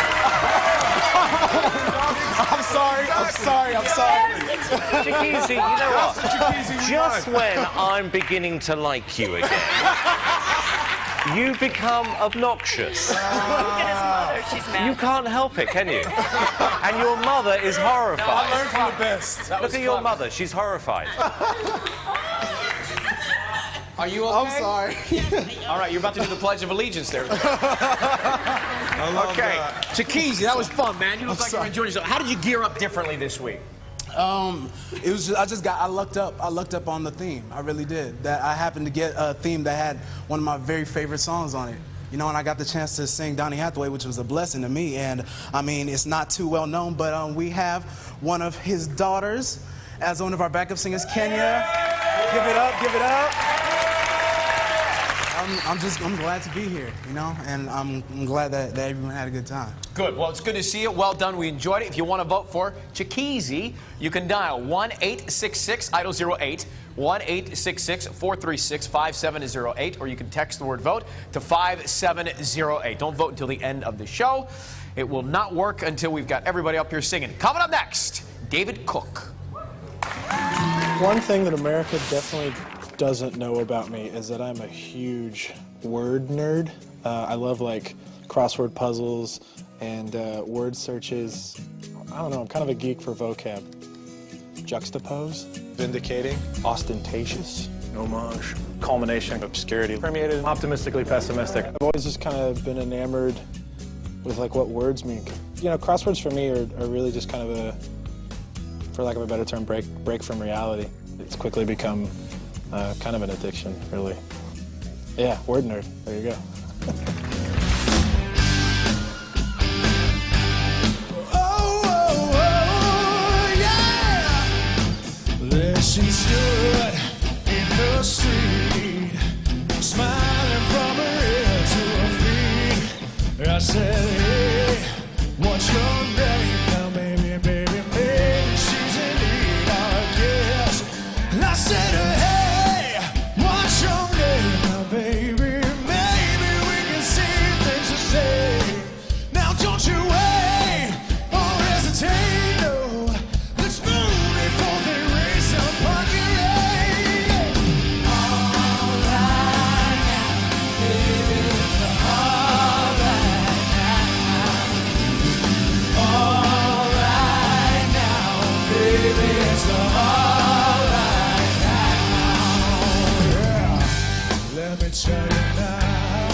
I'm sorry. I'm sorry. I'm sorry. Shakeezy, you know what? Just when I'm beginning to like you again, you become obnoxious. Look at his mother. She's mad. You can't help it, can you? And your mother is horrified. I learned from the best. Look at your mother. She's horrified. Are you okay? I'm sorry. All right, you're about to do the Pledge of Allegiance there. I love Okay, that. Shakeezy, that was fun, man. You look I'm like you're sorry. enjoying yourself. How did you gear up differently this week? Um, it was just, I just got, I looked up, I looked up on the theme. I really did. That I happened to get a theme that had one of my very favorite songs on it. You know, and I got the chance to sing Donny Hathaway, which was a blessing to me. And I mean, it's not too well known, but um, we have one of his daughters as one of our backup singers, Kenya. Give it up, give it up. I'm, I'm just, I'm glad to be here, you know, and I'm, I'm glad that, that everyone had a good time. Good. Well, it's good to see you. Well done. We enjoyed it. If you want to vote for Shakeezy, you can dial one eight six six idol zero eight, one eight six six, four three six, five seven zero eight, or you can text the word vote to five seven zero eight. Don't vote until the end of the show. It will not work until we've got everybody up here singing. Coming up next, David Cook. One thing that America definitely doesn't know about me is that I'm a huge word nerd. Uh, I love like crossword puzzles and uh, word searches. I don't know, I'm kind of a geek for vocab. Juxtapose, vindicating, ostentatious, homage, culmination, obscurity, permeated, optimistically pessimistic. I've always just kind of been enamored with like what words mean. You know, crosswords for me are, are really just kind of a, for lack of a better term, break, break from reality. It's quickly become Uh, kind of an addiction, really. Yeah, word nerd. There you go. Oh, oh, oh, yeah. There she stood in the street. said, hey, what's your name now, baby, baby, baby? She's in need, I guess. And I said, hey, what's your name now, baby? Maybe we can see things to say. Now don't you wait or hesitate, no. Let's move before they race upon your aid. All right now, baby, all right now. All right now, baby, it's all right now. Yeah, let me tell you now.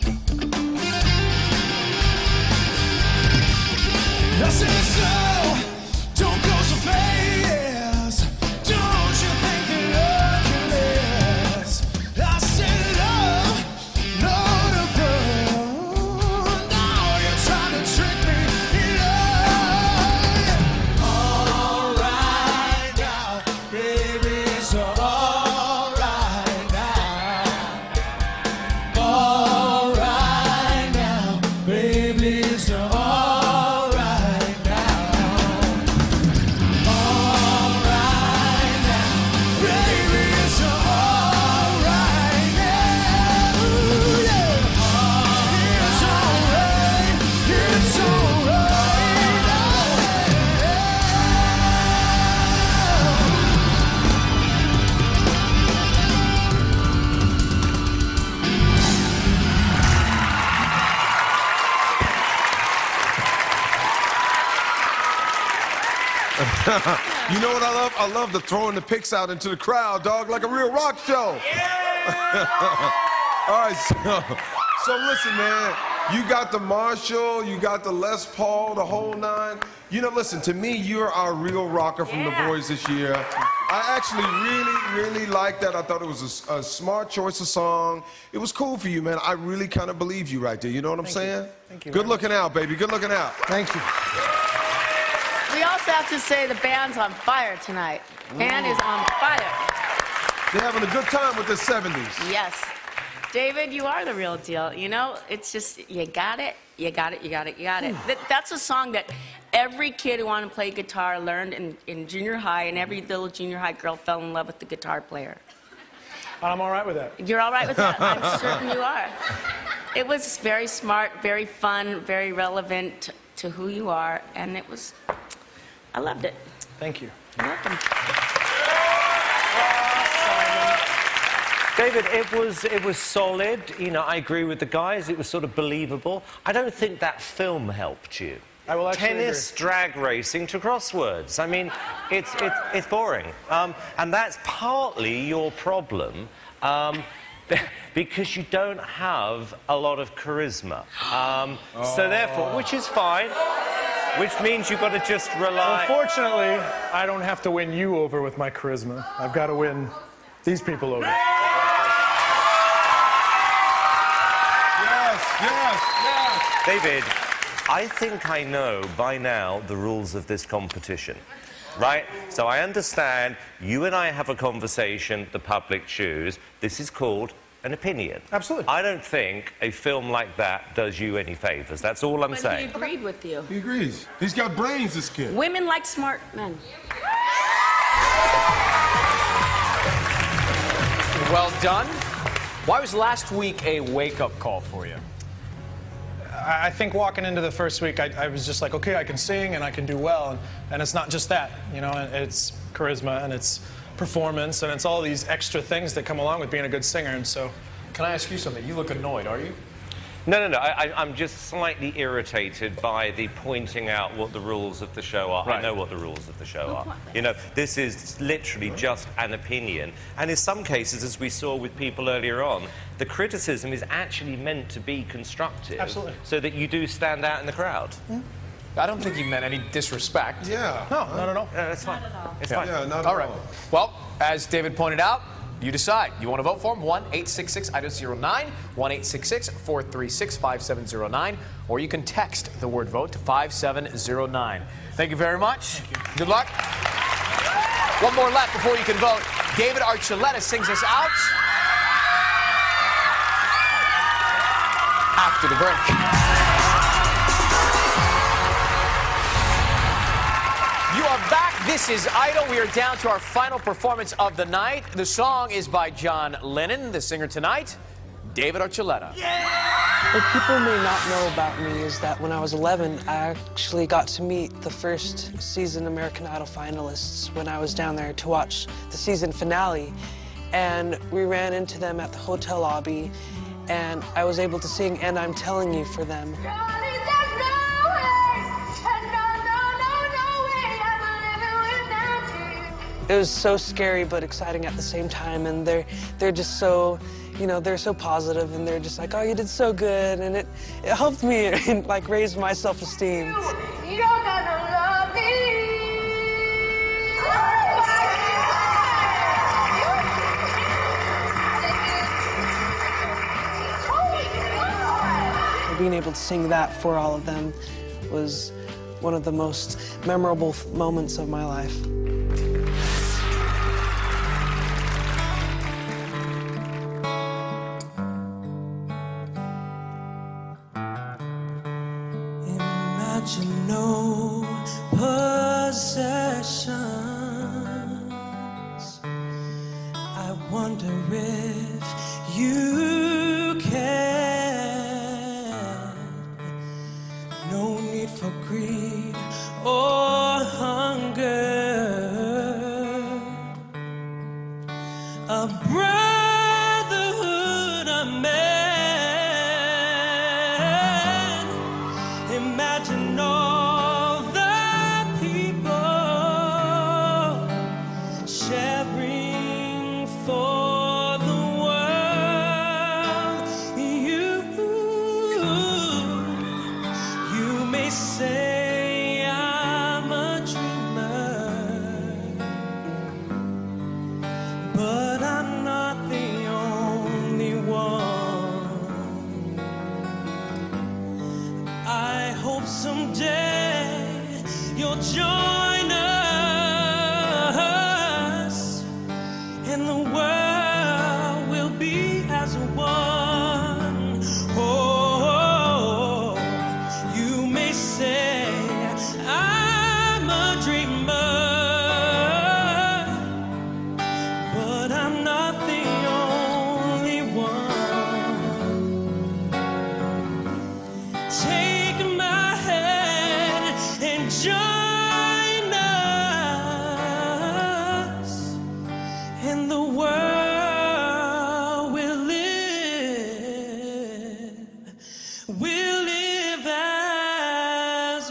I said so, don't go so fast. Don't you think that I can last? I said love, no to burn. Now you're trying to trick me, love. All right now, baby, it's all right now. All right now, baby, it's all right now. You know what I love? I love the throwing the picks out into the crowd, dog, like a real rock show. All right, so, so listen, man. You got the Marshall, you got the Les Paul, the whole nine. You know, listen, to me, you're our real rocker from Yeah. The Boys this year. I actually really, really liked that. I thought it was a, a smart choice of song. It was cool for you, man. I really kind of believe you right there. You know what I'm Thank you. saying? Thank you Good very looking out, baby. Good looking out. Thank you. We also have to say the band's on fire tonight. Band is on fire. They're having a good time with the seventies. Yes. David, you are the real deal. You know, it's just, you got it, you got it, you got it, you got it. That, that's a song that every kid who wanted to play guitar learned in, in junior high, and every little junior high girl fell in love with the guitar player. I'm all right with that. You're all right with that? I'm certain you are. It was very smart, very fun, very relevant to who you are, and it was, I loved it. Thank you. You're welcome. David, it was it was solid. You know, I agree with the guys. It was sort of believable. I don't think that film helped you. I will actually Tennis, drag racing to crosswords. I mean, it's it's, it's boring, um, and that's partly your problem. Um, because you don't have a lot of charisma. Um, oh. So therefore, which is fine, which means you've got to just rely... Unfortunately, I don't have to win you over with my charisma. I've got to win these people over. Yes, yes, yes. David, I think I know by now the rules of this competition. Right? So I understand you and I have a conversation, the public choose. This is called an opinion. Absolutely. I don't think a film like that does you any favors. That's all I'm But saying. he agreed with you. He agrees. He's got brains, this kid. Women like smart men. Well done. Why was last week a wake-up call for you? I think walking into the first week, I, I was just like, okay, I can sing and I can do well, and, and it's not just that, you know, it's charisma and it's performance and it's all these extra things that come along with being a good singer, and so. Can I ask you something? You look annoyed, are you? No, no, no. I, I, I'm just slightly irritated by the pointing out what the rules of the show are. Right. I know what the rules of the show are. You know, this is literally just an opinion. And in some cases, as we saw with people earlier on, the criticism is actually meant to be constructive. Absolutely. So that you do stand out in the crowd. Mm. I don't think you meant any disrespect. Yeah. No, not at all. No, that's fine. It's Yeah. fine. Yeah, not at All right. all. Well, as David pointed out, you decide. You want to vote for him? one eight six six I D O zero nine, one eight six six, four three six, five seven zero nine, or you can text the word vote to five seven zero nine. Thank you very much. Good luck. One more left before you can vote. David Archuleta sings us out after the break. are back. This is Idol. We are down to our final performance of the night. The song is by John Lennon. The singer tonight, David Archuleta. What people may not know about me is that when I was eleven, I actually got to meet the first season American Idol finalists when I was down there to watch the season finale. And we ran into them at the hotel lobby, and I was able to sing And I'm Telling You for them. It was so scary but exciting at the same time, and they're they're just so, you know, they're so positive, and they're just like, oh, you did so good, and it it helped me and like raise my self-esteem. You don't gotta love me. Being able to sing that for all of them was one of the most memorable moments of my life. Imagine no possessions. I wonder if you can. No need for greed or hunger. A brotherhood of men. Imagine all the people sharing for the world. You, you may say I'm a dreamer, but I'm not the only one. I hope someday you'll join us, and the world will be as one. Oh, you may say I'm a dreamer, but I'm not the only one. Take my hand and join us, and the world will live, will live as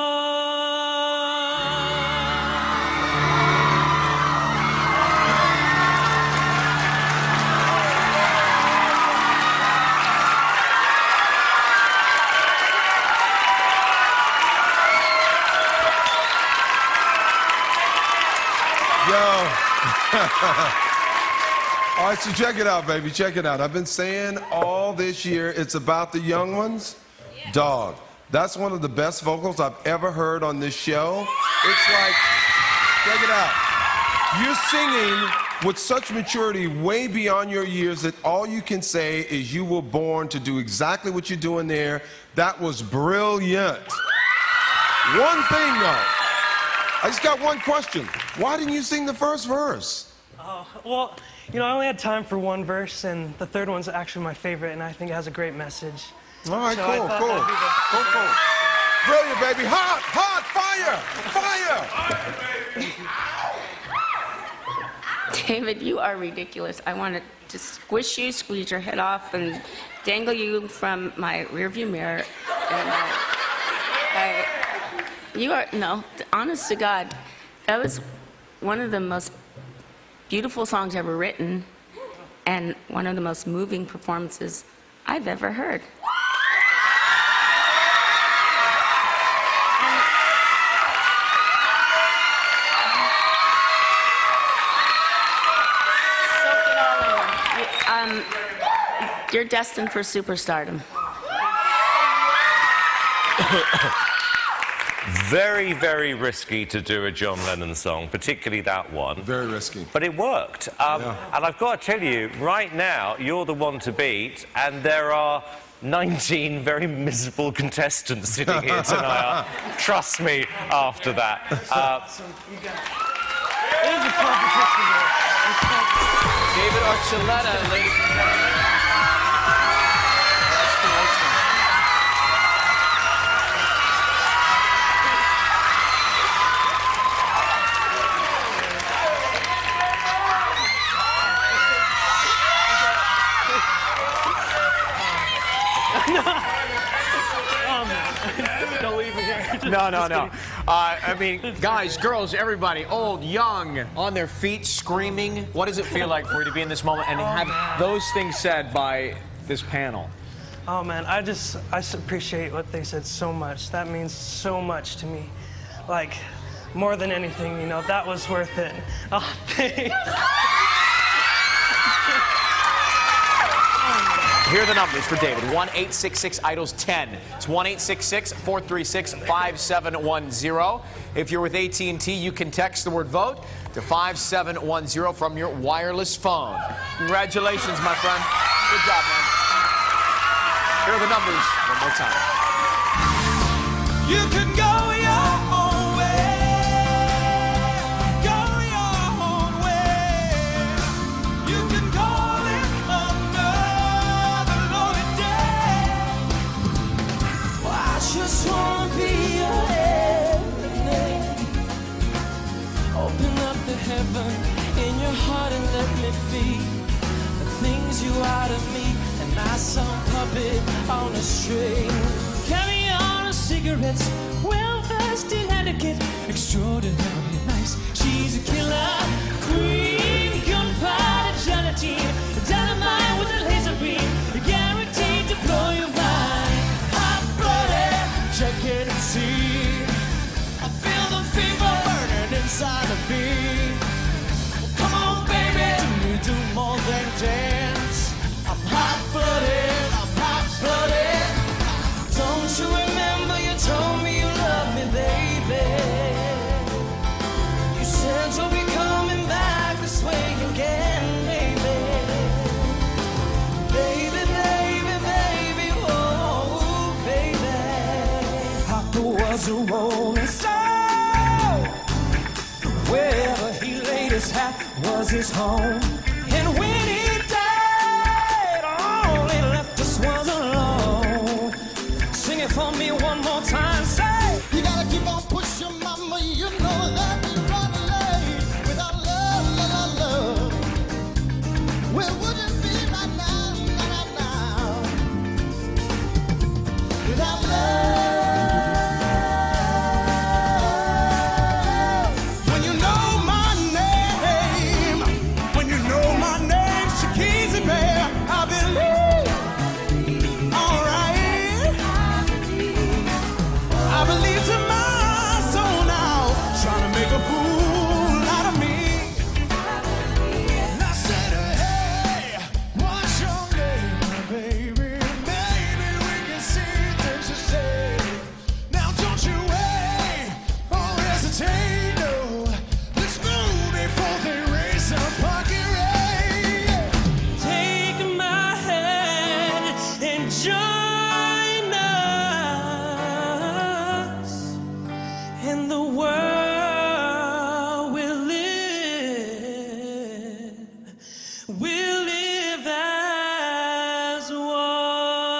Yo. All right, so check it out, baby. Check it out. I've been saying all this year it's about the young ones. Dog, that's one of the best vocals I've ever heard on this show. It's like, check it out. You're singing with such maturity way beyond your years that all you can say is you were born to do exactly what you're doing there. That was brilliant. One thing, though. I just got one question. Why didn't you sing the first verse? Oh, well, you know, I only had time for one verse, and the third one's actually my favorite, and I think it has a great message. All right, So I cool, thought cool. that'd be the- Cool, cool. Brilliant, baby. Hot, hot, fire, fire. David, you are ridiculous. I want to just squish you, squeeze your head off, and dangle you from my rearview mirror. And, uh, I, you are, no, honest to God, that was one of the most beautiful songs ever written and one of the most moving performances I've ever heard. Soak it all in. You- Um, you're destined for superstardom. very, very risky to do a John Lennon song, particularly that one. Very risky. But it worked. Um, Yeah. And I've got to tell you, right now, you're the one to beat, and there are nineteen very miserable contestants sitting here tonight. Trust me, after that. Uh, It is a competition, though. David Archuleta, ladies and gentlemen. Don't leave me here. No, no, no. Uh, I mean, guys, girls, everybody, old, young, on their feet, screaming. What does it feel like for you to be in this moment and have those things said by this panel? Oh man, I just, I s- appreciate what they said so much. That means so much to me. Like, more than anything, you know, that was worth it. Oh, thanks. Here are the numbers for David. one eight six six idols ten. It's one eight six six, four three six, five seven one zero. If you're with A T and T, you can text the word VOTE to five seven one zero from your wireless phone. Congratulations, my friend. Good job, man. Here are the numbers one more time. You can go your own way. Go your own way. You can call it another lonely day. Well, I just wanna be your everything. Open up the heaven in your heart and let me be the things you are to me, and not some puppet on a string. Carry on cigarettes, well-versed in etiquette, extraordinarily nice. She's a killer queen, gunpowder gelatine, dynamite with a laser beam, guaranteed to blow your mind. Hot-blooded, check it and see. I feel the fever burning inside of me. Well, come on, baby, do me do more than dance. I'm hot-blooded, I'm hot-blooded. Don't you remember you told me you love me, baby? You said you'll be coming back this way again, baby. Baby, baby, baby, oh, baby. Papa was a rolling stone. Wherever he laid his hat was his home. And when he died, all he left us was alone. Sing it for me one more time, say. You gotta keep on pushing, mama, you know that we run late. Without love, love, love, where would it be right now, right now? Without love, when you know my name, when you know my name, Shaquille Bear, I believe, all right. I believe to my soul now, trying to make a fool out of me. And I said, hey, what's your name, baby? Maybe we can see things to say. Now don't you wait or hesitate, no. Let's move before they raise a pocket ray. Take my hand and join us in the world we'll live. We'll live as one.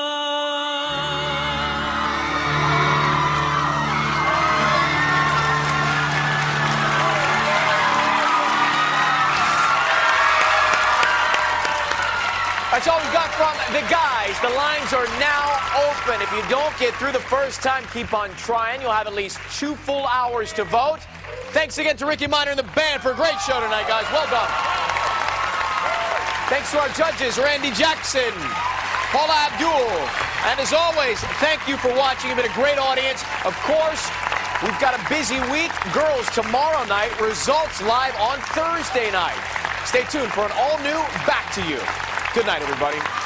That's all we've got from the guys. The lines are now open. If you don't get through the first time, keep on trying. You'll have at least two full hours to vote. Thanks again to Ricky Minor and the band for a great show tonight, guys. Well done. Thanks to our judges, Randy Jackson, Paula Abdul. And as always, thank you for watching. You've been a great audience. Of course, we've got a busy week. Girls tomorrow night, results live on Thursday night. Stay tuned for an all-new Back to You. Good night, everybody.